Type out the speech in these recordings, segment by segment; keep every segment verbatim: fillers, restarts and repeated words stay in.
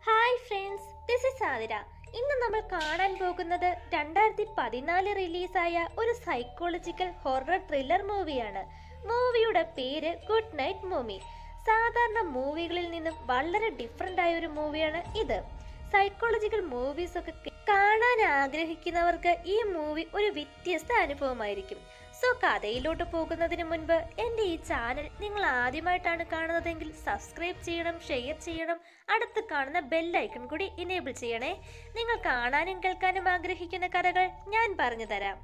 Hi friends, this is Athira. ഇന്ന് നമ്മൾ കാണാൻ പോകുന്നത് രണ്ടായിരത്തി പതിനാല് റിലീസായ ഒരു സൈക്കോളജിക്കൽ ഹൊറർ ത്രില്ലർ മൂവിയാണ്. മൂവിയുടെ പേര് ഗുഡ് നൈറ്റ് മൂവി. സാധാരണ മൂവികളിൽ നിന്നും വളരെ ഡിഫറെൻ്റ് ആയ ഒരു മൂവിയാണ് ഇത്. സൈക്കോളജിക്കൽ മൂവീസ് ഒക്കെ കാണാൻ ആഗ്രഹിക്കുന്നവർക്ക് ഈ മൂവി ഒരു വ്യത്യസ്ത അനുഭവമായിരിക്കും. സോ കഥയിലോട്ട് പോകുന്നതിന് മുൻപ് എൻ്റെ ഈ ചാനൽ നിങ്ങൾ ആദ്യമായിട്ടാണ് കാണുന്നതെങ്കിൽ സബ്സ്ക്രൈബ് ചെയ്യണം, ഷെയർ ചെയ്യണം, അടുത്ത് കാണുന്ന ബെല്ലൈക്കൺ കൂടി ഇനേബിൾ ചെയ്യണേ. നിങ്ങൾ കാണാനും കേൾക്കാനും ആഗ്രഹിക്കുന്ന കഥകൾ ഞാൻ പറഞ്ഞു തരാം.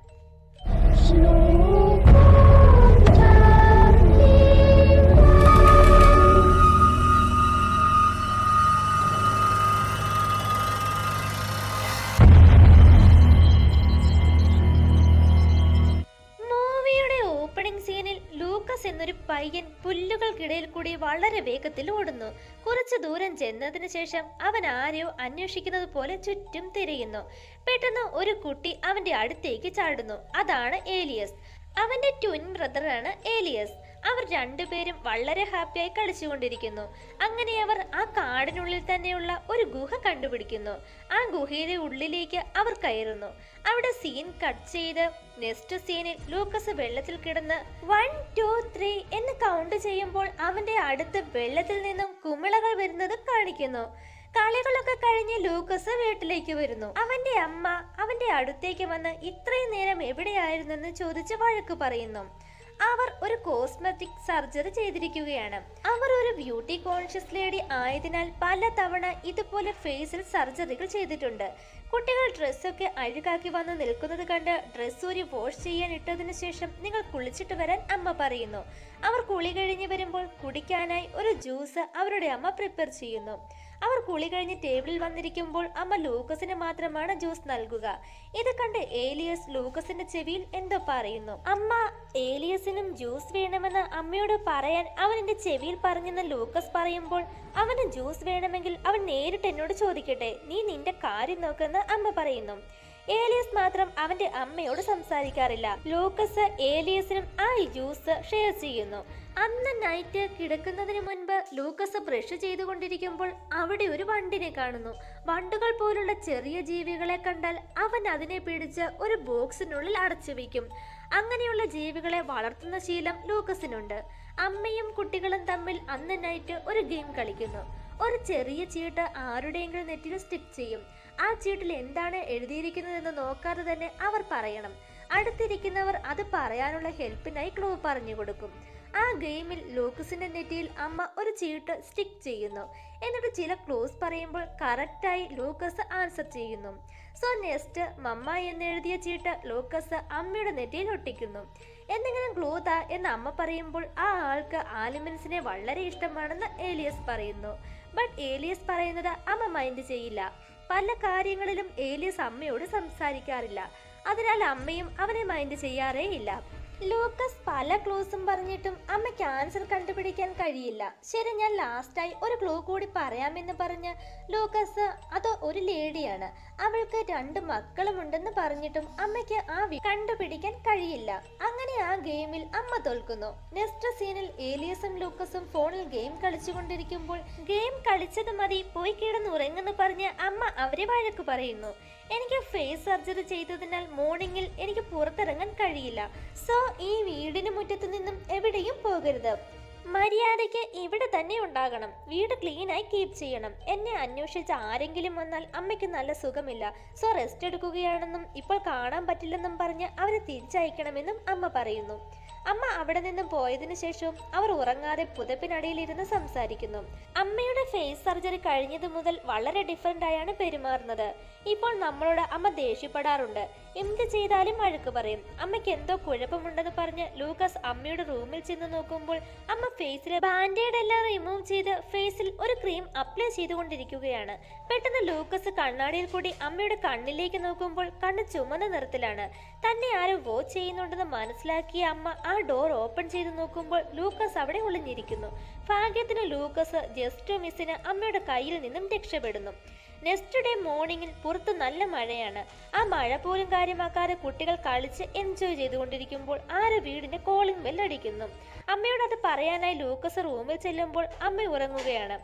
ലൂക്കസ് എന്നൊരു പയ്യൻ പുല്ലുകൾക്കിടയിൽ കൂടി വളരെ വേഗത്തിൽ ഓടുന്നു. കുറച്ചു ദൂരം ചെന്നതിന് ശേഷം അവൻ ആരെയോ അന്വേഷിക്കുന്നത് പോലെ ചുറ്റും തിരയുന്നു. പെട്ടെന്ന് ഒരു കുട്ടി അവന്റെ അടുത്തേക്ക് ചാടുന്നു. അതാണ് ഏലിയസ്. അവന്റെ ട്വിൻ ബ്രദറാണ് ഏലിയസ്. അവർ രണ്ടുപേരും വളരെ ഹാപ്പിയായി കളിച്ചുകൊണ്ടിരിക്കുന്നു. അങ്ങനെ അവർ ആ കാടിനുള്ളിൽ തന്നെയുള്ള ഒരു ഗുഹ കണ്ടുപിടിക്കുന്നു. ആ ഗുഹയുടെ ഉള്ളിലേക്ക് അവർ കയറുന്നു. അവിടെ സീൻ കട്ട് ചെയ്ത് നെക്സ്റ്റ് സീനിൽ ലൂക്കസ് വെള്ളത്തിൽ കിടന്ന് വൺ ടു ത്രീ എന്ന് കൗണ്ട് ചെയ്യുമ്പോൾ അവന്റെ അടുത്ത് വെള്ളത്തിൽ നിന്നും കുമിളകൾ വരുന്നത് കാണിക്കുന്നു. കളികളൊക്കെ കഴിഞ്ഞ് ലൂക്കസ് വീട്ടിലേക്ക് വരുന്നു. അവന്റെ അമ്മ അവന്റെ അടുത്തേക്ക് വന്ന് ഇത്രയും നേരം എവിടെയായിരുന്നെന്ന് ചോദിച്ച് വഴക്ക് പറയുന്നു. അവർ ഒരു കോസ്മെറ്റിക് സർജറി ചെയ്തിരിക്കുകയാണ്. അവർ ഒരു ബ്യൂട്ടി കോൺഷ്യസ് ലേഡി ആയതിനാൽ പല തവണ ഇതുപോലെ ഫേസിൽ സർജറികൾ ചെയ്തിട്ടുണ്ട്. കുട്ടികൾ ഡ്രസ്സൊക്കെ അഴുകാക്കി വന്ന് നിൽക്കുന്നത് കണ്ട് ഡ്രസ്സ് ഒരു വാഷ് ചെയ്യാൻ ഇട്ടതിനു ശേഷം നിങ്ങൾ കുളിച്ചിട്ട് വരാൻ അമ്മ പറയുന്നു. അവർ കുളി കഴിഞ്ഞ് വരുമ്പോൾ കുടിക്കാനായി ഒരു ജ്യൂസ് അവരുടെ അമ്മ പ്രിപ്പയർ ചെയ്യുന്നു. അവർ കുളി കഴിഞ്ഞ് ടേബിളിൽ വന്നിരിക്കുമ്പോൾ അമ്മ ലൂക്കസിന് മാത്രമാണ് ജ്യൂസ് നൽകുക. ഇത് കണ്ട് ഏലിയസ് ലൂക്കസിന്റെ ചെവിയിൽ എന്തോ പറയുന്നു. അമ്മ ഏലിയസിനും ജ്യൂസ് വേണമെന്ന് അമ്മയോട് പറയാൻ അവൻ എന്റെ ചെവിയിൽ പറഞ്ഞെന്ന് ലൂക്കസ് പറയുമ്പോൾ അവന് ജ്യൂസ് വേണമെങ്കിൽ അവൻ നേരിട്ട് എന്നോട് ചോദിക്കട്ടെ, നീ നിന്റെ കാര്യം നോക്കെന്ന് അമ്മ പറയുന്നു. ഏലിയസ് മാത്രം അവന്റെ അമ്മയോട് സംസാരിക്കാറില്ല. ലൂക്കസ് ഏലിയസിനും ആ ജ്യൂസ് ഷെയർ ചെയ്യുന്നു. അന്ന് നൈറ്റ് കിടക്കുന്നതിന് മുൻപ് ലൂക്കസ് ബ്രഷ് ചെയ്തുകൊണ്ടിരിക്കുമ്പോൾ അവിടെ ഒരു വണ്ടിനെ കാണുന്നു. വണ്ടുകൾ പോലുള്ള ചെറിയ ജീവികളെ കണ്ടാൽ അവൻ അതിനെ പിടിച്ച് ഒരു ബോക്സിനുള്ളിൽ അടച്ചു വയ്ക്കും. അങ്ങനെയുള്ള ജീവികളെ വളർത്തുന്ന ശീലം ലൂക്കസിനുണ്ട്. അമ്മയും കുട്ടികളും തമ്മിൽ അന്ന് നൈറ്റ് ഒരു ഗെയിം കളിക്കുന്നു. ഒരു ചെറിയ ചീട്ട് ആരുടെയെങ്കിലും നെറ്റിൽ സ്റ്റിക്ക് ചെയ്യും. ആ ചീട്ടിൽ എന്താണ് എഴുതിയിരിക്കുന്നതെന്ന് നോക്കാതെ തന്നെ അവർ പറയണം. അടുത്തിരിക്കുന്നവർ അത് പറയാനുള്ള ഹെൽപ്പിനായി ക്ലൂ പറഞ്ഞു കൊടുക്കും. ആ ഗെയിമിൽ ലൂക്കസിന്റെ നെറ്റിയിൽ അമ്മ ഒരു ചീട്ട് സ്റ്റിക്ക് ചെയ്യുന്നു. എന്നിട്ട് ചില ക്ലൂസ് പറയുമ്പോൾ കറക്റ്റായി ലൂക്കസ് ആൻസർ ചെയ്യുന്നു. സോ നെക്സ്റ്റ് മമ്മ എന്നെഴുതിയ ചീട്ട് ലൂക്കസ് അമ്മയുടെ നെറ്റിയിൽ ഒട്ടിക്കുന്നു. എന്തെങ്കിലും ക്ലൂ താ എന്ന് അമ്മ പറയുമ്പോൾ ആ ആൾക്ക് ആനിമൽസിനെ വളരെ ഇഷ്ടമാണെന്ന് ഏലിയസ് പറയുന്നു. ബട്ട് ഏലിയസ് പറയുന്നത് അമ്മ മൈൻഡ് ചെയ്യില്ല. പല കാര്യങ്ങളിലും ഏലിയസ് അമ്മയോട് സംസാരിക്കാറില്ല. അതിനാൽ അമ്മയും അവനെ മൈൻഡ് ചെയ്യാറേ ഇല്ല. ലൂക്കസ് പല ക്ലൂസും പറഞ്ഞിട്ടും അമ്മയ്ക്ക് ആൻസർ കണ്ടുപിടിക്കാൻ കഴിയില്ല. ശരി, ഞാൻ ലാസ്റ്റായി ഒരു ക്ലൂ കൂടി പറയാമെന്ന് പറഞ്ഞ് ലൂക്കസ് അത് ഒരു ലേഡിയാണ്, അവൾക്ക് രണ്ട് മക്കളും ഉണ്ടെന്ന് പറഞ്ഞിട്ടും അമ്മയ്ക്ക് ആ കണ്ടുപിടിക്കാൻ കഴിയില്ല. അങ്ങനെ ആ ഗെയിമിൽ അമ്മ തോൽക്കുന്നു. നെക്സ്റ്റ് സീനിൽ ഏലിയസും ലൂക്കസും ഫോണിൽ ഗെയിം കളിച്ചുകൊണ്ടിരിക്കുമ്പോൾ ഗെയിം കളിച്ചത് മതി, പോയി കിടന്ന് ഉറങ്ങെന്ന് പറഞ്ഞ് അമ്മ അവരെ വഴക്ക് പറയുന്നു. എനിക്ക് ഫേസ് സർജറി ചെയ്തതിനാൽ മോർണിംഗിൽ എനിക്ക് പുറത്തിറങ്ങാൻ കഴിയില്ല. സോ ഈ വീടിന് മുറ്റത്ത് നിന്നും എവിടെയും പോകരുത്. മര്യാദയ്ക്ക് ഇവിടെ തന്നെ ഉണ്ടാകണം. വീട് ക്ലീനായി കീപ്പ് ചെയ്യണം. എന്നെ അന്വേഷിച്ച് ആരെങ്കിലും വന്നാൽ അമ്മയ്ക്ക് നല്ല സുഖമില്ല. സോ റെസ്റ്റ് എടുക്കുകയാണെന്നും ഇപ്പോൾ കാണാൻ പറ്റില്ലെന്നും പറഞ്ഞ് അവരെ തിരിച്ചയക്കണമെന്നും അമ്മ പറയുന്നു. അമ്മ അവിടെ നിന്നും പോയതിനു ശേഷവും അവർ ഉറങ്ങാതെ പുതപ്പിനടിയിലിരുന്ന് സംസാരിക്കുന്നു. അമ്മയുടെ ഫേസ് സർജറി കഴിഞ്ഞത് മുതൽ വളരെ ഡിഫറെന്റ് ആയാണ് പെരുമാറുന്നത്. ഇപ്പോൾ നമ്മളോട് അമ്മ ദേഷ്യപ്പെടാറുണ്ട്. എന്ത് ചെയ്താലും വഴക്ക് പറയും. അമ്മയ്ക്ക് എന്തോ കുഴപ്പമുണ്ടെന്ന് പറഞ്ഞ് ലൂക്കസ് അമ്മയുടെ റൂമിൽ ചെന്ന് നോക്കുമ്പോൾ അമ്മ ഫേസിലെ ബാൻഡേഡ് എല്ലാം റിമൂവ് ചെയ്ത് ഫേസിൽ ഒരു ക്രീം അപ്ലൈ ചെയ്തുകൊണ്ടിരിക്കുകയാണ്. പെട്ടെന്ന് ലൂക്കസ് കണ്ണാടിയിൽ കൂടി അമ്മയുടെ കണ്ണിലേക്ക് നോക്കുമ്പോൾ കണ്ണ് ചുമന്ന നിറത്തിലാണ്. തന്നെ ആരോ വാച്ച് ചെയ്യുന്നുണ്ടെന്ന് മനസ്സിലാക്കിയ അമ്മ ആ ഡോർ ഓപ്പൺ ചെയ്ത് നോക്കുമ്പോൾ ലൂക്കസ് അവിടെ ഒളിഞ്ഞിരിക്കുന്നു. ഭാഗ്യത്തിന് ലൂക്കസ് ജസ്റ്റ് മിസ്സിന് അമ്മയുടെ കയ്യിൽ നിന്നും രക്ഷപ്പെടുന്നു. നെക്സ്റ്റ് ഡേ മോർണിംഗിൽ പുറത്ത് നല്ല മഴയാണ്. ആ മഴ പോലും കാര്യമാക്കാതെ കുട്ടികൾ കളിച്ച് എൻജോയ് ചെയ്തുകൊണ്ടിരിക്കുമ്പോൾ ആരോ വീടിന്റെ കോളിംഗ് ബെൽ അടിക്കുന്നു. അമ്മയോട് അത് പറയാനായി ലൂക്കസ് റൂമിൽ ചെല്ലുമ്പോൾ അമ്മ ഉറങ്ങുകയാണ്.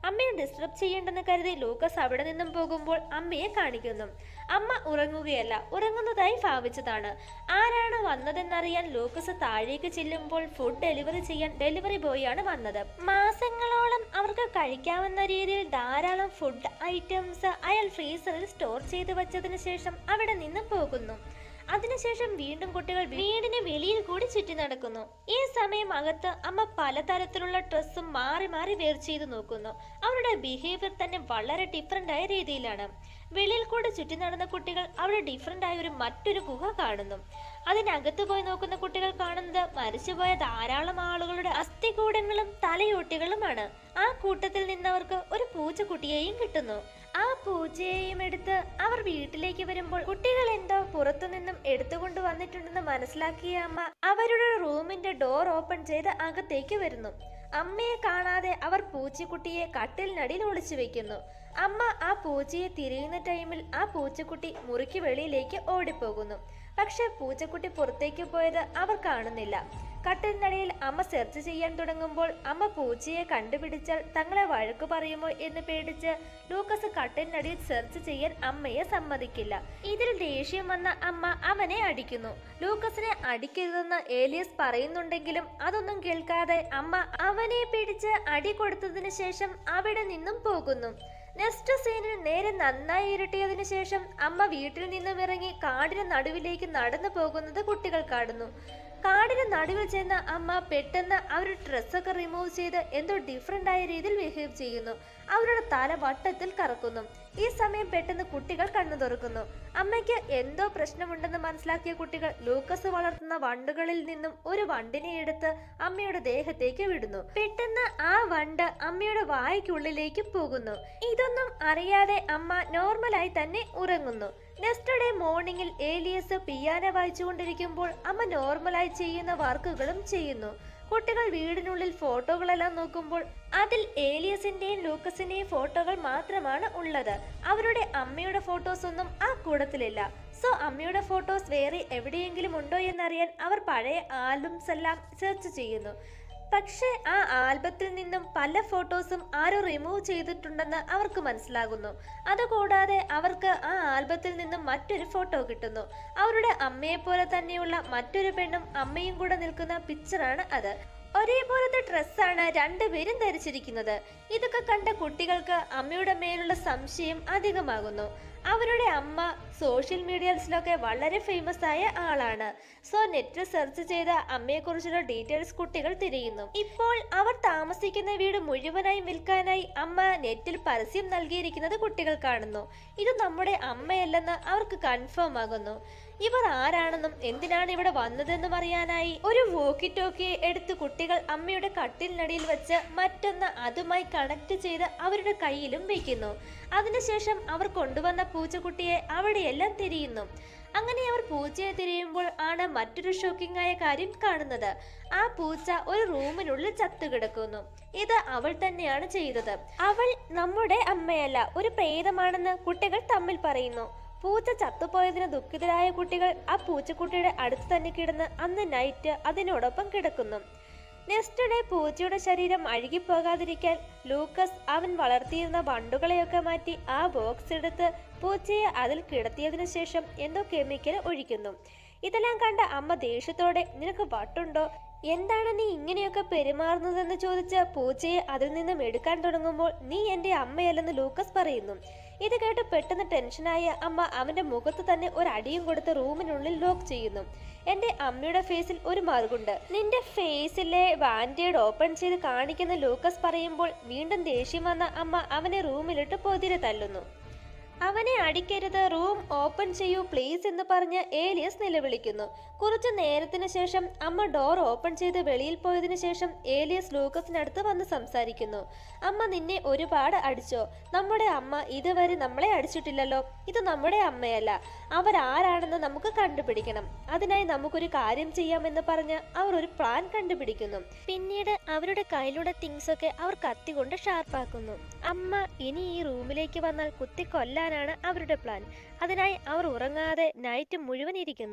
അമ്മയെ ഡിസ്റ്റർബ് ചെയ്യേണ്ടെന്ന് കരുതി ലൂക്കസ് അവിടെ നിന്നും പോകുമ്പോൾ അമ്മയെ കാണിക്കുന്നു. അമ്മ ഉറങ്ങുകയല്ല, ഉറങ്ങുന്നതായി ഭാവിച്ചതാണ്. ആരാണ് വന്നതെന്നറിയാൻ ലൂക്കസ് താഴേക്ക് ചെല്ലുമ്പോൾ ഫുഡ് ഡെലിവറി ചെയ്യാൻ ഡെലിവറി ബോയ് ആണ് വന്നത്. മാസങ്ങളോളം അവർക്ക് കഴിക്കാവുന്ന രീതിയിൽ ധാരാളം ഫുഡ് ഐറ്റംസ് അയാൾ ഫ്രീസറിൽ സ്റ്റോർ ചെയ്ത് വെച്ചതിന് ശേഷം അവിടെ നിന്നും പോകുന്നു. അതിനുശേഷം വീണ്ടും കുട്ടികൾ വീടിന് വെളിയിൽ കൂടി ചുറ്റി നടക്കുന്നു. ഈ സമയം അകത്ത് അമ്മ പലതരത്തിലുള്ള ഡ്രസ്സും മാറി മാറി വെയർ ചെയ്ത് നോക്കുന്നു. അവരുടെ ബിഹേവിയർ തന്നെ വളരെ ഡിഫറെന്റ് ആയ രീതിയിലാണ്. വെളിയിൽ കൂടി ചുറ്റി നടന്ന കുട്ടികൾ അവിടെ ഡിഫറെന്റ് ആയ ഒരു മറ്റൊരു ഗുഹ കാണുന്നു. അതിനകത്ത് പോയി നോക്കുന്ന കുട്ടികൾ കാണുന്നത് മരിച്ചുപോയ ധാരാളം ആളുകളുടെ അസ്ഥികൂടങ്ങളും തലയോട്ടികളുമാണ്. ആ കൂട്ടത്തിൽ നിന്നവർക്ക് ഒരു പൂച്ചക്കുട്ടിയെയും കിട്ടുന്നു. ആ പൂച്ചയെയും എടുത്ത് അവർ വീട്ടിലേക്ക് വരുമ്പോൾ കുട്ടികൾ എന്തോ പുറത്തു നിന്നും എടുത്തുകൊണ്ട് വന്നിട്ടുണ്ടെന്ന് മനസ്സിലാക്കിയ അമ്മ അവരുടെ റൂമിന്റെ ഡോർ ഓപ്പൺ ചെയ്ത് അകത്തേക്ക് വരുന്നു. അമ്മയെ കാണാതെ അവർ പൂച്ചക്കുട്ടിയെ കട്ടിലിനടിയിൽ ഒളിച്ചു വെക്കുന്നു. അമ്മ ആ പൂച്ചയെ തിരയുന്ന ടൈമിൽ ആ പൂച്ചക്കുട്ടി മുറിക്ക് വെളിയിലേക്ക് ഓടിപ്പോകുന്നു. പക്ഷെ പൂച്ചക്കുട്ടി പുറത്തേക്ക് പോയത് അവർ കാണുന്നില്ല. കട്ടിലിനടിയിൽ അമ്മ സെർച്ച് ചെയ്യാൻ തുടങ്ങുമ്പോൾ അമ്മ പൂച്ചയെ കണ്ടുപിടിച്ചാൽ തങ്ങളെ വഴക്കു പറയുമോ എന്ന് പേടിച്ച് ലൂക്കസ് കട്ടിലിനടിയിൽ സെർച്ച് ചെയ്യാൻ അമ്മയെ സമ്മതിക്കില്ല. ഇതിൽ ദേഷ്യം വന്ന അമ്മ അവനെ അടിക്കുന്നു. ലൂക്കസിനെ അടിക്കരുതെന്ന് ഏലിയസ് പറയുന്നുണ്ടെങ്കിലും അതൊന്നും കേൾക്കാതെ അമ്മ അവനെ പിടിച്ച് അടി കൊടുത്തതിന് ശേഷം അവിടെ നിന്നും പോകുന്നു. നെക്സ്റ്റ് സീനിൽ നേരെ നന്നായി ഇരുട്ടിയതിനു ശേഷം അമ്മ വീട്ടിൽ നിന്നും ഇറങ്ങി കാടിന് നടുവിലേക്ക് നടന്നു പോകുന്നത് കുട്ടികൾ കാണുന്നു. കാടിന് നടുവിൽ ചെന്ന അമ്മ പെട്ടെന്ന് അവരുടെ ഡ്രസ്സൊക്കെ റിമൂവ് ചെയ്ത് എന്തോ ഡിഫറെന്റ് ആയ രീതിയിൽ ബിഹേവ് ചെയ്യുന്നു. അവരുടെ തല വട്ടത്തിൽ കറക്കുന്നു. ഈ സമയം പെട്ടെന്ന് കുട്ടികൾ കണ്ണു തുറക്കുന്നു. അമ്മയ്ക്ക് എന്തോ പ്രശ്നമുണ്ടെന്ന് മനസ്സിലാക്കിയ കുട്ടികൾ ലൂക്കസ് വളർത്തുന്ന വണ്ടുകളിൽ നിന്നും ഒരു വണ്ടിനെ എടുത്ത് അമ്മയുടെ ദേഹത്തേക്ക് വിടുന്നു. പെട്ടെന്ന് ആ വണ്ട് അമ്മയുടെ വായ്ക്കുള്ളിലേക്ക് പോകുന്നു. ഇതൊന്നും അറിയാതെ അമ്മ നോർമലായി തന്നെ ഉറങ്ങുന്നു. നെക്സ്റ്റ് ഡേ മോർണിംഗിൽ ഏലിയസ് പിയാനോ വായിച്ചുകൊണ്ടിരിക്കുമ്പോൾ അമ്മ നോർമലായി ചെയ്യുന്ന വർക്കുകളും ചെയ്യുന്നു. കുട്ടികൾ വീടിനുള്ളിൽ ഫോട്ടോകളെല്ലാം നോക്കുമ്പോൾ അതിൽ ഏലിയസിന്റെയും ലൂക്കസിന്റെയും ഫോട്ടോകൾ മാത്രമാണ് ഉള്ളത്. അവരുടെ അമ്മയുടെ ഫോട്ടോസ് ഒന്നും ആ കൂടത്തിലില്ല. സോ അമ്മയുടെ ഫോട്ടോസ് വേറെ എവിടെയെങ്കിലും ഉണ്ടോ എന്നറിയാൻ അവർ പഴയ ആൽബംസ് എല്ലാം സെർച്ച് ചെയ്യുന്നു. പക്ഷെ ആ ആൽബത്തിൽ നിന്നും പല ഫോട്ടോസും ആരോ റിമൂവ് ചെയ്തിട്ടുണ്ടെന്ന് അവർക്ക് മനസ്സിലാകുന്നു. അതുകൂടാതെ അവർക്ക് ആ ആൽബത്തിൽ നിന്നും മറ്റൊരു ഫോട്ടോ കിട്ടുന്നു. അവരുടെ അമ്മയെ പോലെ തന്നെയുള്ള മറ്റൊരു പെണ്ണും അമ്മയും കൂടെ നിൽക്കുന്ന പിക്ചറാണ് അത്. ഒരേപോലത്തെ ഡ്രസ്സാണ് രണ്ടുപേരും ധരിച്ചിരിക്കുന്നത്. ഇതൊക്കെ കണ്ട കുട്ടികൾക്ക് അമ്മയുടെ മേലുള്ള സംശയം അധികമാകുന്നു. അവരുടെ അമ്മ സോഷ്യൽ മീഡിയസിലൊക്കെ വളരെ ഫേമസ് ആയ ആളാണ്. സോ നെറ്റിൽ സെർച്ച് ചെയ്ത അമ്മയെക്കുറിച്ചുള്ള ഡീറ്റെയിൽസ് കുട്ടികൾ തിരയുന്നു. ഇപ്പോൾ അവർ താമസിക്കുന്ന വീട് മുഴുവനായും വിൽക്കാനായി അമ്മ നെറ്റിൽ പരസ്യം നൽകിയിരിക്കുന്നത് കുട്ടികൾ കാണുന്നു. ഇത് നമ്മുടെ അമ്മയല്ലെന്ന് അവർക്ക് കൺഫേം ആകുന്നു. ഇവർ ആരാണെന്നും എന്തിനാണ് ഇവിടെ വന്നതെന്നും അറിയാനായി ഒരു വോക്കി ടോക്കി എടുത്ത് കുട്ടികൾ അമ്മയുടെ കട്ടിലിനടിയിൽ വെച്ച് മറ്റൊന്ന് അതുമായി കണക്ട് ചെയ്ത് അവരുടെ കയ്യിലും വയ്ക്കുന്നു. അതിനുശേഷം അവർ കൊണ്ടുവന്ന പൂച്ചക്കുട്ടിയെ അവിടെയെല്ലാം തിരിയുന്നു. അങ്ങനെ അവർ പൂച്ചയെ തിരിയുമ്പോൾ ആണ് മറ്റൊരു ഷോക്കിംഗ് ആയ കാര്യം കാണുന്നത്. ആ പൂച്ച ഒരു റൂമിനുള്ളിൽ ചത്തുകിടക്കുന്നു. ഇത് അവൾ തന്നെയാണ് ചെയ്തത്. അവൾ നമ്മുടെ അമ്മയല്ല, ഒരു പ്രേതമാണെന്ന് കുട്ടികൾ തമ്മിൽ പറയുന്നു. പൂച്ച ചത്തുപോയതിന് ദുഃഖിതരായ കുട്ടികൾ ആ പൂച്ചക്കുട്ടിയുടെ അടുത്ത് തന്നെ കിടന്ന് അന്ന് നൈറ്റ് അതിനോടൊപ്പം കിടക്കുന്നു. നെക്സ്റ്റ് ഡേ പൂച്ചയുടെ ശരീരം അഴുകിപ്പോകാതിരിക്കാൻ ലൂക്കസ് അവൻ വളർത്തിയിരുന്ന വണ്ടുകളെയൊക്കെ മാറ്റി ആ ബോക്സ് എടുത്ത് പൂച്ചയെ അതിൽ കിടത്തിയതിനു ശേഷം എന്തോ കെമിക്കൽ ഒഴിക്കുന്നു. ഇതെല്ലാം കണ്ട അമ്മ ദേഷ്യത്തോടെ നിനക്ക് വട്ടുണ്ടോ, എന്താണ് നീ ഇങ്ങനെയൊക്കെ പെരുമാറുന്നതെന്ന് ചോദിച്ച് പൂച്ചയെ അതിൽ നിന്നും എടുക്കാൻ തുടങ്ങുമ്പോൾ നീ എൻ്റെ അമ്മയല്ലെന്ന് ലൂക്കസ് പറയുന്നു. ഇത് കേട്ട് പെട്ടെന്ന് ടെൻഷനായ അമ്മ അവന്റെ മുഖത്ത് തന്നെ ഒരു അടിയും കൊടുത്ത് റൂമിനുള്ളിൽ ലോക്ക് ചെയ്യുന്നു. എന്റെ അമ്മയുടെ ഫേസിൽ ഒരു മാർഗുണ്ട്, നിന്റെ ഫേസിലെ ബാൻഡേഡ് ഓപ്പൺ ചെയ്ത് കാണിക്കുന്ന ലൂക്കസ് പറയുമ്പോൾ വീണ്ടും ദേഷ്യം വന്ന അമ്മ അവനെ റൂമിലിട്ട് പൊതിരെ തല്ലുന്നു. അവനെ അടിക്കരുത്, റൂം ഓപ്പൺ ചെയ്യൂ പ്ലീസ് എന്ന് പറഞ്ഞ് ഏലിയസ് നിലവിളിക്കുന്നു. കുറച്ചു നേരത്തിന് ശേഷം അമ്മ ഡോർ ഓപ്പൺ ചെയ്ത് വെളിയിൽ പോയതിനു ശേഷം ഏലിയസ് ലൂക്കസിനടുത്ത് വന്ന് സംസാരിക്കുന്നു. അമ്മ നിന്നെ ഒരുപാട് അടിച്ചോ? നമ്മുടെ അമ്മ ഇതുവരെ നമ്മളെ അടിച്ചിട്ടില്ലല്ലോ. ഇത് നമ്മുടെ അമ്മയല്ല, അവരാരാണെന്ന് നമുക്ക് കണ്ടുപിടിക്കണം. അതിനായി നമുക്കൊരു കാര്യം ചെയ്യാമെന്ന് പറഞ്ഞ് അവർ ഒരു പ്ലാൻ കണ്ടുപിടിക്കുന്നു. പിന്നീട് അവരുടെ കയ്യിലുള്ള തിങ്സ് ഒക്കെ അവർ കത്തികൊണ്ട് ഷാർപ്പാക്കുന്നു. അമ്മ ഇനി ഈ റൂമിലേക്ക് വന്നാൽ കുത്തി കൊല്ലാനാണ് അവരുടെ പ്ലാൻ. അതിനായി അവർ ഉറങ്ങാതെ നൈറ്റ് മുഴുവൻ ഇരിക്കുന്നു.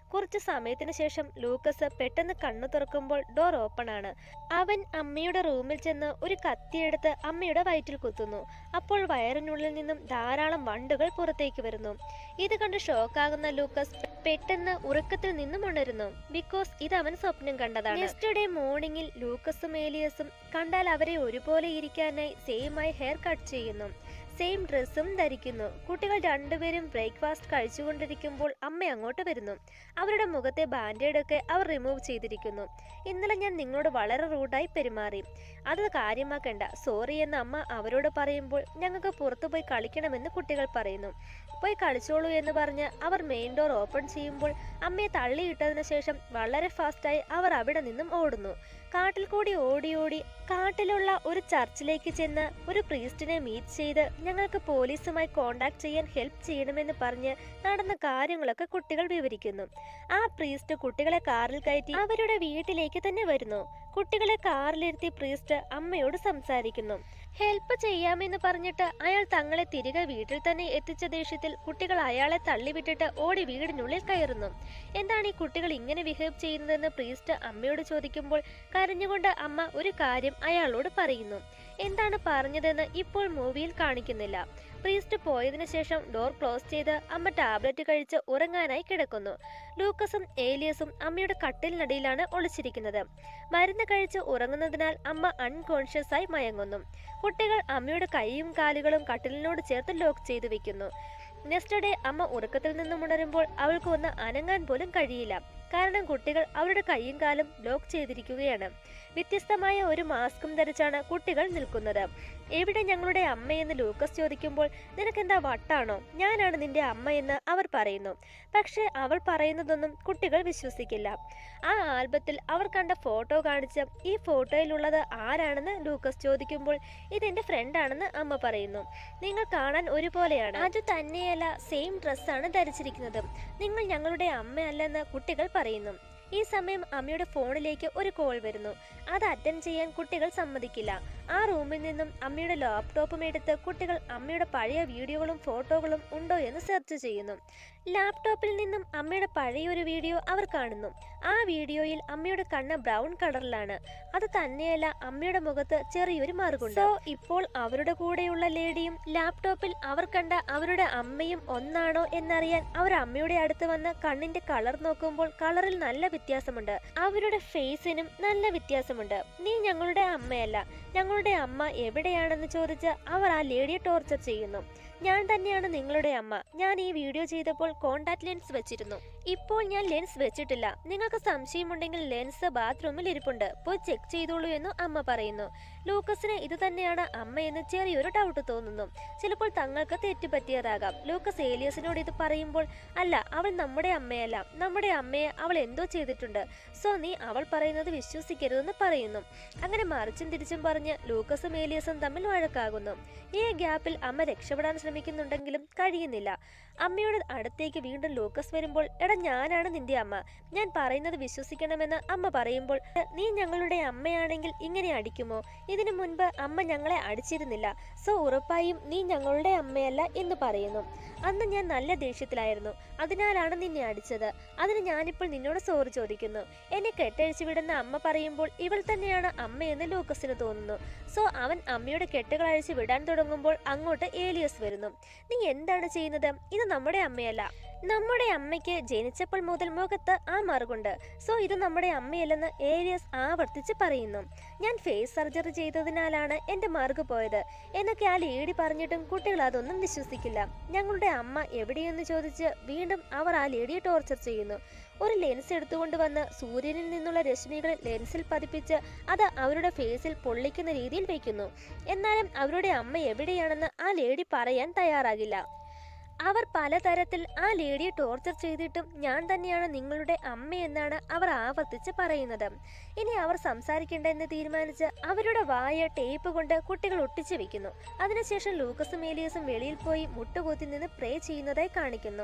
കുറച്ചു സമയത്തിന് ശേഷം ലൂക്കസ് പെട്ടെന്ന് കണ്ണു തുറക്കുമ്പോൾ ഡോർ ഓപ്പൺ ആണ്. അവൻ അമ്മയുടെ റൂമിൽ ചെന്ന് ഒരു കത്തിയെടുത്ത് അമ്മയുടെ വയറ്റിൽ കുത്തുന്നു. അപ്പോൾ വയറിനുള്ളിൽ നിന്നും ധാരാളം വണ്ടുകൾ പുറത്തേക്ക് വരുന്നു. ഇത് കണ്ട് ഷോക്കാകുന്ന ലൂക്കസ് പെട്ടെന്ന് ഉറക്കത്തിൽ നിന്നും ഉണരുന്നു. ബിക്കോസ് ഇത് അവൻ സ്വപ്നം കണ്ടതാണ്. നെക്സ്റ്റ് ഡേ മോർണിംഗിൽ ലൂക്കസും ഏലിയസും കണ്ടാൽ അവരെ ഒരുപോലെ ഇരിക്കാനായി സെയിമായി ഹെയർ കട്ട് ചെയ്യുന്നു. സെയിം ഡ്രസ്സും ധരിക്കുന്നു. കുട്ടികൾ രണ്ടുപേരും ബ്രേക്ക്ഫാസ്റ്റ് കഴിച്ചുകൊണ്ടിരിക്കുമ്പോൾ അമ്മ അങ്ങോട്ട് വരുന്നു. അവരുടെ മുഖത്തെ ബാൻഡേഡ് ഒക്കെ അവർ റിമൂവ് ചെയ്തിരിക്കുന്നു. ഇന്നലെ ഞാൻ നിങ്ങളോട് വളരെ റൂഡായി പെരുമാറി, അത് കാര്യമാക്കണ്ട, സോറി എന്ന് അമ്മ അവരോട് പറയുമ്പോൾ ഞങ്ങൾക്ക് പുറത്തുപോയി കളിക്കണമെന്ന് കുട്ടികൾ പറയുന്നു. പോയി കളിച്ചോളൂ എന്ന് പറഞ്ഞ് അവർ മെയിൻ ഡോർ ഓപ്പൺ ചെയ്യുമ്പോൾ അമ്മയെ തള്ളിയിട്ടതിനു ശേഷം വളരെ ഫാസ്റ്റായി അവർ അവിടെ നിന്നും ഓടുന്നു. കാട്ടിൽ കൂടി ഓടി ഓടി കാട്ടിലുള്ള ഒരു ചർച്ചിലേക്ക് ചെന്ന് ഒരു പ്രീസ്റ്റിനെ മീറ്റ് ചെയ്ത് ഞങ്ങൾക്ക് പോലീസുമായി കോണ്ടാക്ട് ചെയ്യാൻ ഹെൽപ്പ് ചെയ്യണമെന്ന് പറഞ്ഞ് നടന്ന കാര്യങ്ങളൊക്കെ കുട്ടികൾ വിവരിക്കുന്നു. ആ പ്രീസ്റ്റ് കുട്ടികളെ കാറിൽ കയറ്റി അവരുടെ വീട്ടിലേക്ക് തന്നെ വരുന്നു. കുട്ടികളെ കാറിലിരുത്തി പ്രീസ്റ്റ് അമ്മയോട് സംസാരിക്കുന്നു. ഹെൽപ്പ് ചെയ്യാമെന്ന് പറഞ്ഞിട്ട് അയാൾ തങ്ങളെ തിരികെ വീട്ടിൽ തന്നെ എത്തിച്ച ദേഷ്യത്തിൽ കുട്ടികൾ അയാളെ തള്ളിവിട്ടിട്ട് ഓടി വീടിനുള്ളിൽ കയറുന്നു. എന്താണ് ഈ കുട്ടികൾ ഇങ്ങനെ ബിഹേവ് ചെയ്യുന്നതെന്ന് പ്രീസ്റ്റ് അമ്മയോട് ചോദിക്കുമ്പോൾ കരഞ്ഞുകൊണ്ട് അമ്മ ഒരു കാര്യം അയാളോട് പറയുന്നു. എന്താണ് പറഞ്ഞതെന്ന് ഇപ്പോൾ മൂവിയിൽ കാണിക്കുന്നില്ല. പ്രീസ്റ്റ് പോയതിനു ശേഷം ഡോർ ക്ലോസ് ചെയ്ത് അമ്മ ടാബ്ലറ്റ് കഴിച്ച് ഉറങ്ങാനായി കിടക്കുന്നു. ലൂക്കസും ഏലിയസും അമ്മയുടെ കട്ടിലിനടിയിലാണ് ഒളിച്ചിരിക്കുന്നത്. മരുന്ന് കഴിച്ച് ഉറങ്ങുന്നതിനാൽ അമ്മ അൺകോൺഷ്യസ് ആയി മയങ്ങുന്നു. കുട്ടികൾ അമ്മയുടെ കൈയും കാലുകളും കട്ടിലിനോട് ചേർത്ത് ലോക്ക് ചെയ്തു വെക്കുന്നു. നെക്സ്റ്റ് ഡേ അമ്മ ഉറക്കത്തിൽ നിന്നും ഉണരുമ്പോൾ അവൾക്ക് ഒന്ന് അനങ്ങാൻ പോലും കഴിയില്ല. കാരണം കുട്ടികൾ അവരുടെ കൈയും കാലും ലോക്ക് ചെയ്തിരിക്കുകയാണ്. വ്യത്യസ്തമായ ഒരു മാസ്കും ധരിച്ചാണ് കുട്ടികൾ നിൽക്കുന്നത്. എവിടെ ഞങ്ങളുടെ അമ്മയെന്ന് ലൂക്കസ് ചോദിക്കുമ്പോൾ നിനക്കെന്താ വട്ടാണോ, ഞാനാണ് നിന്റെ അമ്മയെന്ന് അവർ പറയുന്നു. പക്ഷെ അവൾ പറയുന്നതൊന്നും കുട്ടികൾ വിശ്വസിക്കില്ല. ആ ആൽബത്തിൽ അവർ കണ്ട ഫോട്ടോ കാണിച്ച് ഈ ഫോട്ടോയിലുള്ളത് ആരാണെന്ന് ലൂക്കസ് ചോദിക്കുമ്പോൾ ഇതെന്റെ ഫ്രണ്ടാണെന്ന് അമ്മ പറയുന്നു. നിങ്ങൾ കാണാൻ ഒരുപോലെയാണ്, അത് തന്നെയല്ല സെയിം ഡ്രസ്സാണ് ധരിച്ചിരിക്കുന്നത്, നിങ്ങൾ ഞങ്ങളുടെ അമ്മയല്ലെന്ന് കുട്ടികൾ പറയുന്നു. ഈ സമയം അമ്മയുടെ ഫോണിലേക്ക് ഒരു കോൾ വരുന്നു. അത് അറ്റൻഡ് ചെയ്യാൻ കുട്ടികൾ സമ്മതിക്കില്ല. ആ റൂമിൽ നിന്നും അമ്മയുടെ ലാപ്ടോപ്പും എടുത്ത് കുട്ടികൾ അമ്മയുടെ പഴയ വീഡിയോകളും ഫോട്ടോകളും ഉണ്ടോ എന്ന് സെർച്ച് ചെയ്യുന്നു. ലാപ്ടോപ്പിൽ നിന്നും അമ്മയുടെ പഴയൊരു വീഡിയോ അവർ കാണുന്നു. ആ വീഡിയോയിൽ അമ്മയുടെ കണ്ണ് ബ്രൗൺ കളറിലാണ്. അത് തന്നെയല്ല അമ്മയുടെ മുഖത്ത് ചെറിയൊരു മറുകുണ്ട്. സോ ഇപ്പോൾ അവരുടെ കൂടെയുള്ള ലേഡിയും ലാപ്ടോപ്പിൽ അവർ കണ്ട അവരുടെ അമ്മയും ഒന്നാണോ എന്നറിയാൻ അവർ അമ്മയുടെ അടുത്ത് വന്ന് കണ്ണിന്റെ കളർ നോക്കുമ്പോൾ കളറിൽ നല്ല വ്യത്യാസമുണ്ട്. അവരുടെ ഫേസിനും നല്ല വ്യത്യാസമുണ്ട്. നീ ഞങ്ങളുടെ അമ്മയല്ല, ഞങ്ങളുടെ അമ്മ എവിടെയാണെന്ന് ചോദിച്ച് അവർ ആ ലേഡിയെ ടോർച്ചർ ചെയ്യുന്നു. ഞാൻ തന്നെയാണ് നിങ്ങളുടെ അമ്മ, ഞാൻ ഈ വീഡിയോ ചെയ്തപ്പോൾ കോണ്ടാക്ട് ലെൻസ് വെച്ചിരുന്നു, ഇപ്പോൾ ഞാൻ ലെൻസ് വെച്ചിട്ടില്ല, നിങ്ങൾക്ക് സംശയമുണ്ടെങ്കിൽ ലെൻസ് ബാത്റൂമിൽ ഇരിപ്പുണ്ട്, പോയി ചെക്ക് ചെയ്തോളൂ എന്ന് അമ്മ പറയുന്നു. ലൂക്കസിന് ഇത് തന്നെയാണ് അമ്മയെന്ന് ചെറിയൊരു ഡൗട്ട് തോന്നുന്നു. ചിലപ്പോൾ തങ്ങൾക്ക് തെറ്റുപറ്റിയതാകാം. ലൂക്കസ് ഏലിയസിനോട് ഇത് പറയുമ്പോൾ അല്ല, അവൾ നമ്മുടെ അമ്മയല്ല, നമ്മുടെ അമ്മയെ അവൾ എന്തോ ചെയ്തിട്ടുണ്ട്, സോ നീ അവൾ പറയുന്നത് വിശ്വസിക്കരുതെന്ന് പറയുന്നു. അങ്ങനെ മറിച്ചും തിരിച്ചും പറഞ്ഞ് ലൂക്കസും ഏലിയസും തമ്മിൽ വഴക്കാകുന്നു. ഈ ഗ്യാപ്പിൽ അമ്മ രക്ഷപ്പെടാൻ ശ്രമിക്കുന്നുണ്ടെങ്കിലും കഴിയുന്നില്ല. അമ്മയുടെ അടുത്തേക്ക് വീണ്ടും ലൂക്കസ് വരുമ്പോൾ എടാ ഞാനാണ് നിന്റെ അമ്മ, ഞാൻ പറയുന്നത് വിശ്വസിക്കണമെന്ന് അമ്മ പറയുമ്പോൾ നീ ഞങ്ങളുടെ അമ്മയാണെങ്കിൽ ഇങ്ങനെ അടിക്കുമോ, ഇതിനു മുൻപ് അമ്മ ഞങ്ങളെ അടിച്ചിരുന്നില്ല, സോ ഉറപ്പായും നീ ഞങ്ങളുടെ അമ്മയല്ല എന്ന് പറയുന്നു. അന്ന് ഞാൻ നല്ല ദേഷ്യത്തിലായിരുന്നു, അതിനാലാണ് നിന്നെ അടിച്ചത്, അതിന് ഞാനിപ്പോൾ നിന്നോട് സോറി ചോദിക്കുന്നു. എന്നെ കെട്ടഴിച്ചു വിടുന്ന അമ്മ പറയുമ്പോൾ ഇവൾ തന്നെയാണ് അമ്മയെന്ന് ലൂക്കസിന് തോന്നുന്നു. സോ അവൻ അമ്മയുടെ കെട്ടുകൾ അഴിച്ച് വിടാൻ തുടങ്ങുമ്പോൾ അങ്ങോട്ട് ഏലിയസ് വരുന്നു. നീ എന്താണ് ചെയ്യുന്നത്, ഇത് നമ്മുടെ അമ്മയല്ല, നമ്മുടെ അമ്മയ്ക്ക് ജനിച്ചപ്പോൾ മുതൽ മുഖത്ത് ആ മറുകുണ്ട്, സോ ഇത് നമ്മുടെ അമ്മയല്ലെന്ന് ഏലിയസ് ആവർത്തിച്ച് പറയുന്നു. ഞാൻ ഫേസ് സർജറി ചെയ്തതിനാലാണ് എൻ്റെ മറുക് പോയത് എന്നൊക്കെ ആ ലേഡി പറഞ്ഞിട്ടും കുട്ടികൾ അതൊന്നും വിശ്വസിക്കില്ല. ഞങ്ങളുടെ അമ്മ എവിടെയെന്ന് ചോദിച്ച് വീണ്ടും അവർ ആ ലേഡിയെ ടോർച്ചർ ചെയ്യുന്നു. ഒരു ലെൻസ് എടുത്തുകൊണ്ട് വന്ന് സൂര്യനിൽ നിന്നുള്ള രശ്മികൾ ലെൻസിൽ പതിപ്പിച്ച് അത് അവരുടെ ഫേസിൽ പൊള്ളിക്കുന്ന രീതിയിൽ വയ്ക്കുന്നു. എന്നാലും അവരുടെ അമ്മ എവിടെയാണെന്ന് ആ ലേഡി പറയാൻ തയ്യാറാകില്ല. അവർ പലതരത്തിൽ ആ ലേഡിയെ ടോർച്ചർ ചെയ്തിട്ടും ഞാൻ തന്നെയാണ് നിങ്ങളുടെ അമ്മയെന്നാണ് അവർ ആവർത്തിച്ച് പറയുന്നത്. ഇനി അവർ സംസാരിക്കേണ്ടെന്ന് തീരുമാനിച്ച് അവരുടെ വായ ടേപ്പ് കൊണ്ട് കുട്ടികൾ ഒട്ടിച്ചു വെക്കുന്നു. അതിനുശേഷം ലൂക്കസും ഏലിയസും വെളിയിൽ പോയി മുട്ടുകുത്തി നിന്ന് പ്രേ ചെയ്യുന്നതായി കാണിക്കുന്നു.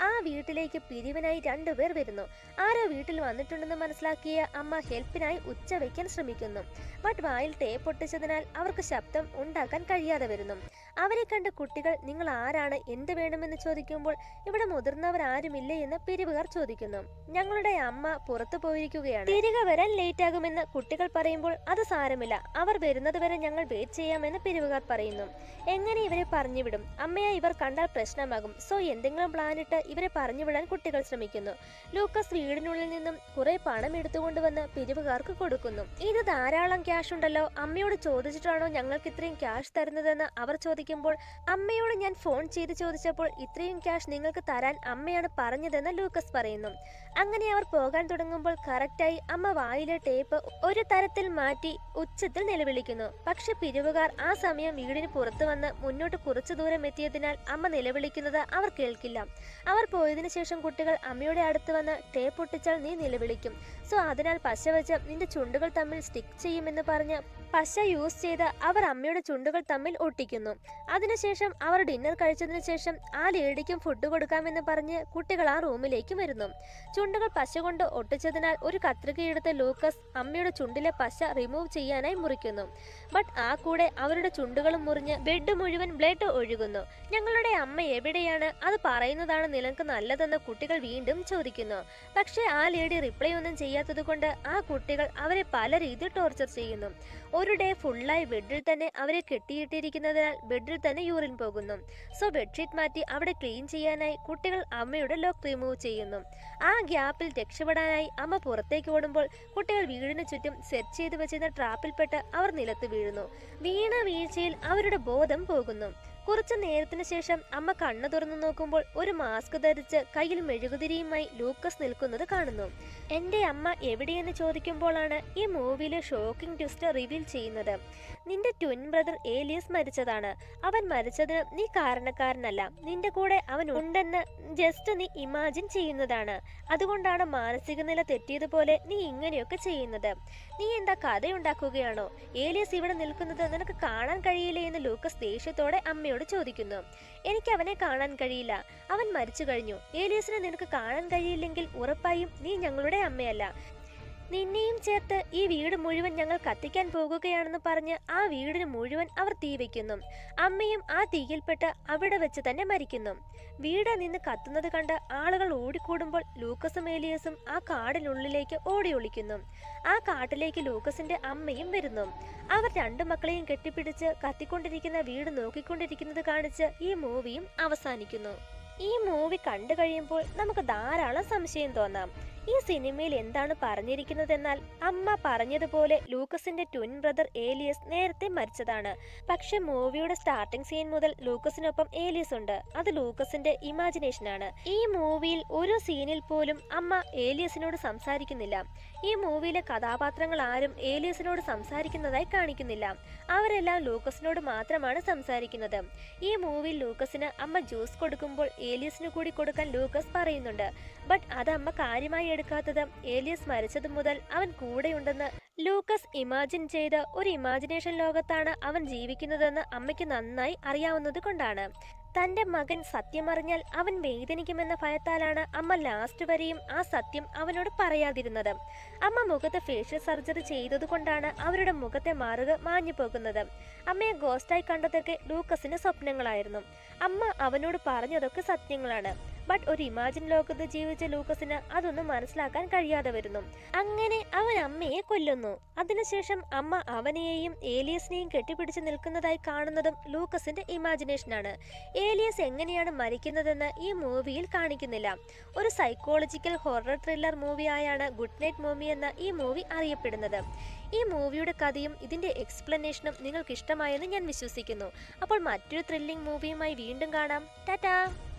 ആ വീട്ടിലേക്ക് പിരിവിനായി രണ്ടുപേർ വരുന്നു. ആരോ വീട്ടിൽ വന്നിട്ടുണ്ടെന്ന് മനസ്സിലാക്കിയ അമ്മ ഹെൽപ്പിനായി ഉച്ച വയ്ക്കാൻ ശ്രമിക്കുന്നു. ബട്ട് വായിൽ ടേപ്പ് ഒട്ടിച്ചതിനാൽ അവർക്ക് ശബ്ദം ഉണ്ടാക്കാൻ കഴിയാതെ വരുന്നു. അവരെ കണ്ട് കുട്ടികൾ നിങ്ങൾ ആരാണ്, എന്ത് വേണമെന്ന് ചോദിക്കുമ്പോൾ ഇവിടെ മുതിർന്നവർ ആരുമില്ലേ എന്ന് പിരിവുകാർ ചോദിക്കുന്നു. ഞങ്ങളുടെ അമ്മ പുറത്തു പോയിരിക്കുകയാണ്, തിരികെ വരാൻ ലേറ്റ് ആകുമെന്ന് കുട്ടികൾ പറയുമ്പോൾ അത് സാരമില്ല, അവർ വരുന്നത് വരെ ഞങ്ങൾ വെയിറ്റ് ചെയ്യാമെന്ന് പിരിവുകാർ പറയുന്നു. എങ്ങനെ ഇവരെ പറഞ്ഞുവിടും? അമ്മയെ ഇവർ കണ്ടാൽ പ്രശ്നമാകും. സോ എന്തെങ്കിലും പ്ലാനിട്ട് ഇവരെ പറഞ്ഞുവിടാൻ കുട്ടികൾ ശ്രമിക്കുന്നു. ലൂക്കസ് വീടിനുള്ളിൽ നിന്നും കുറെ പണം എടുത്തുകൊണ്ടുവന്ന് പിരിവുകാർക്ക് കൊടുക്കുന്നു. ഇത് ധാരാളം ക്യാഷ് ഉണ്ടല്ലോ, അമ്മയോട് ചോദിച്ചിട്ടാണോ ഞങ്ങൾക്ക് ഇത്രയും ക്യാഷ് തരുന്നതെന്ന് അവർ ചോദിക്കുമ്പോൾ അമ്മയോട് ഞാൻ ഫോൺ ചെയ്ത് ചോദിച്ചപ്പോൾ ഇത്രയും ക്യാഷ് നിങ്ങൾക്ക് തരാൻ അമ്മയാണ് പറഞ്ഞതെന്ന് ലൂക്കസ് പറയുന്നു. അങ്ങനെ അവർ പോകാൻ തുടങ്ങുമ്പോൾ കറക്റ്റായി അമ്മ വായിലെ ടേപ്പ് ഒരു തരത്തിൽ മാറ്റി ഉച്ചത്തിൽ നിലവിളിക്കുന്നു. പക്ഷെ പിരിവുകാർ ആ സമയം വീടിന് പുറത്തു വന്ന് മുന്നോട്ട് കുറച്ചു ദൂരം എത്തിയതിനാൽ അമ്മ നിലവിളിക്കുന്നത് അവർ കേൾക്കില്ല. അവർ പോയതിനു ശേഷം കുട്ടികൾ അമ്മയുടെ അടുത്ത് വന്ന് ടേപ്പ് ഒട്ടിച്ചാൽ നീ നിലവിളിക്കും, സോ അതിനാൽ പശ വെച്ച് നിന്റെ ചുണ്ടുകൾ തമ്മിൽ സ്റ്റിക്ക് ചെയ്യുമെന്ന് പറഞ്ഞ് പശ യൂസ് ചെയ്ത് അവർ അമ്മയുടെ ചുണ്ടുകൾ തമ്മിൽ ഒട്ടിക്കുന്നു. അതിനുശേഷം അവർ ഡിന്നർ കഴിച്ചതിനു ശേഷം ആ ലേഡിക്കും ഫുഡ് കൊടുക്കാമെന്ന് പറഞ്ഞ് കുട്ടികൾ ആ റൂമിലേക്ക് വരുന്നു. ചുണ്ടുകൾ പശ കൊണ്ട് ഒട്ടിച്ചതിനാൽ ഒരു കത്രികയെടുത്ത് ലൂക്കസ് അമ്മയുടെ ചുണ്ടിലെ പശ റിമൂവ് ചെയ്യാനായി മുറിക്കുന്നു. ബട്ട് ആ കൂടെ അവരുടെ ചുണ്ടുകളും മുറിഞ്ഞ് ബെഡ് മുഴുവൻ ബ്ലഡ് ഒഴുകുന്നു. ഞങ്ങളുടെ അമ്മ എവിടെയാണ്, അത് പറയുന്നതാണ് നിനക്ക് നല്ലതെന്ന് കുട്ടികൾ വീണ്ടും ചോദിക്കുന്നു. പക്ഷേ ആ ലേഡി റിപ്ലൈ ഒന്നും ചെയ്യാത്തത് കൊണ്ട് ആ കുട്ടികൾ അവരെ പല രീതിയിൽ ടോർച്ചർ ചെയ്യുന്നു. ഒരു ഡേ ഫുള്ളായി ബെഡിൽ തന്നെ അവരെ കെട്ടിയിട്ടിരിക്കുന്നതിനാൽ ബെഡിൽ തന്നെ യൂറിൻ പോകുന്നു. സോ ബെഡ്ഷീറ്റ് മാറ്റി അവിടെ ക്ലീൻ ചെയ്യാനായി കുട്ടികൾ അമ്മയുടെ ലോക്ക് റിമൂവ് ചെയ്യുന്നു. ആ ഗ്യാപ്പിൽ രക്ഷപ്പെടാനായി അമ്മ പുറത്തേക്ക് ഓടുമ്പോൾ കുട്ടികൾ വീടിന് ചുറ്റും സെറ്റ് ചെയ്ത് വെച്ചിരുന്ന ട്രാപ്പിൽപ്പെട്ട് അവർ നിലത്ത് വീഴുന്നു. വീണ വീഴ്ചയിൽ അവരുടെ ബോധം പോകുന്നു. കുറച്ചു നേരത്തിന് ശേഷം അമ്മ കണ്ണു തുറന്നു നോക്കുമ്പോൾ ഒരു മാസ്ക് ധരിച്ച് കയ്യിൽ മെഴുകുതിരിയുമായി ലൂക്കസ് നിൽക്കുന്നത് കാണുന്നു. എന്റെ അമ്മ എവിടെയെന്ന് ചോദിക്കുമ്പോഴാണ് ഈ മൂവിയിലെ ഷോക്കിംഗ് ട്വിസ്റ്റ് റിവീൽ ചെയ്യുന്നത്. നിന്റെ ട്വിൻ ബ്രദർ ഏലിയസ് മരിച്ചതാണ്. അവൻ മരിച്ചതിന് നീ കാരണക്കാരനല്ല, നിന്റെ കൂടെ അവൻ ഉണ്ടെന്ന് ജസ്റ്റ് നീ ഇമാജിൻ ചെയ്യുന്നതാണ്. അതുകൊണ്ടാണ് മാനസിക നില തെറ്റിയതുപോലെ നീ ഇങ്ങനെയൊക്കെ ചെയ്യുന്നത്. നീ എന്താ കഥയുണ്ടാക്കുകയാണോ? ഏലിയസ് ഇവിടെ നിൽക്കുന്നത് നിനക്ക് കാണാൻ കഴിയില്ലേ എന്ന് ലൂക്കസ് ദേഷ്യത്തോടെ അമ്മയോട് ചോദിക്കുന്നു. എനിക്ക് അവനെ കാണാൻ കഴിയില്ല, അവൻ മരിച്ചു കഴിഞ്ഞു. ഏലിയസിനെ നിനക്ക് കാണാൻ കഴിയില്ലെങ്കിൽ ഉറപ്പായും നീ ഞങ്ങളുടെ അമ്മയല്ല. നിന്നെയും ചേർത്ത് ഈ വീട് മുഴുവൻ ഞങ്ങൾ കത്തിക്കാൻ പോകുകയാണെന്ന് പറഞ്ഞ് ആ വീടിന് മുഴുവൻ അവർ തീ വയ്ക്കുന്നു. അമ്മയും ആ തീയിൽപ്പെട്ട് അവിടെ വെച്ച് തന്നെ മരിക്കുന്നു. വീട് നിന്ന് കത്തുന്നത് കണ്ട് ആളുകൾ ഓടിക്കൂടുമ്പോൾ ലൂക്കസും ഏലിയസും ആ കാടിനുള്ളിലേക്ക് ഓടി ഒളിക്കുന്നു. ആ കാട്ടിലേക്ക് ലൂക്കസിന്റെ അമ്മയും വരുന്നു. അവർ രണ്ടു മക്കളെയും കെട്ടിപ്പിടിച്ച് കത്തിക്കൊണ്ടിരിക്കുന്ന വീട് നോക്കിക്കൊണ്ടിരിക്കുന്നത് കാണിച്ച് ഈ മൂവിയും അവസാനിക്കുന്നു. ഈ മൂവി കണ്ടു കഴിയുമ്പോൾ നമുക്ക് ധാരാളം സംശയം തോന്നാം. ഈ സിനിമയിൽ എന്താണ് പറഞ്ഞിരിക്കുന്നതെന്നാൽ അമ്മ പറഞ്ഞതുപോലെ ലൂക്കസിന്റെ ട്വിൻ ബ്രദർ ഏലിയസ് നേരത്തെ മരിച്ചതാണ്. പക്ഷെ മൂവിയുടെ സ്റ്റാർട്ടിംഗ് സീൻ മുതൽ ലൂക്കസിനൊപ്പം ഏലിയസ് ഉണ്ട്. അത് ലൂക്കസിന്റെ ഇമാജിനേഷൻ ആണ്. ഈ മൂവിയിൽ ഒരു സീനിൽ പോലും അമ്മ ഏലിയസിനോട് സംസാരിക്കുന്നില്ല. ഈ മൂവിയിലെ കഥാപാത്രങ്ങൾ ആരും ഏലിയസിനോട് സംസാരിക്കുന്നതായി കാണിക്കുന്നില്ല. അവരെല്ലാം ലൂക്കസിനോട് മാത്രമാണ് സംസാരിക്കുന്നത്. ഈ മൂവിയിൽ ലൂക്കസിന് അമ്മ ജ്യൂസ് കൊടുക്കുമ്പോൾ ഏലിയസിന് കൂടി കൊടുക്കാൻ ലൂക്കസ് പറയുന്നുണ്ട്. ബട്ട് അത് അമ്മ കാര്യമായി എടുക്കാത്തത് ഏലിയസ് മരിച്ചത് മുതൽ അവൻ കൂടെയുണ്ടെന്ന് ലൂക്കസ് ഇമാജിൻ ചെയ്ത് ഒരു ഇമാജിനേഷൻ ലോകത്താണ് അവൻ ജീവിക്കുന്നതെന്ന് അമ്മയ്ക്ക് നന്നായി അറിയാവുന്നത് കൊണ്ടാണ്. തന്റെ മകൻ സത്യമറിഞ്ഞാൽ അവൻ വേദനിക്കുമെന്ന ഭയത്താലാണ് അമ്മ ലാസ്റ്റ് വരെയും ആ സത്യം അവനോട് പറയാതിരുന്നത്. അമ്മ മുഖത്ത് ഫേഷ്യൽ സർജറി ചെയ്തതുകൊണ്ടാണ് അവരുടെ മുഖത്തെ മാറുക മാഞ്ഞു പോകുന്നത്. അമ്മയെ ഗോസ്റ്റായി കണ്ടതൊക്കെ ലൂക്കസിന്റെ സ്വപ്നങ്ങളായിരുന്നു. അമ്മ അവനോട് പറഞ്ഞതൊക്കെ സത്യങ്ങളാണ്. ബട്ട് ഒരു ഇമാജിൻ ലോകത്ത് ജീവിച്ച ലൂക്കസിന് അതൊന്നും മനസ്സിലാക്കാൻ കഴിയാതെ വരുന്നു. അങ്ങനെ അവൻ അമ്മയെ കൊല്ലുന്നു. അതിനുശേഷം അമ്മ അവനെയും ഏലിയസിനെയും കെട്ടിപ്പിടിച്ച് നിൽക്കുന്നതായി കാണുന്നതും ലൂക്കസിന്റെ ഇമാജിനേഷനാണ്. ഏലിയസ് എങ്ങനെയാണ് മരിക്കുന്നതെന്ന് ഈ മൂവിയിൽ കാണിക്കുന്നില്ല. ഒരു സൈക്കോളജിക്കൽ ഹൊറർ ത്രില്ലർ മൂവിയായാണ് ഗുഡ് നൈറ്റ് മോമി എന്ന ഈ മൂവി അറിയപ്പെടുന്നത്. ഈ മൂവിയുടെ കഥയും ഇതിന്റെ എക്സ്പ്ലനേഷനും നിങ്ങൾക്ക് ഇഷ്ടമായെന്ന് ഞാൻ വിശ്വസിക്കുന്നു. അപ്പോൾ മറ്റൊരു ത്രില്ലിംഗ് മൂവിയുമായി വീണ്ടും കാണാം. ടാറ്റാ.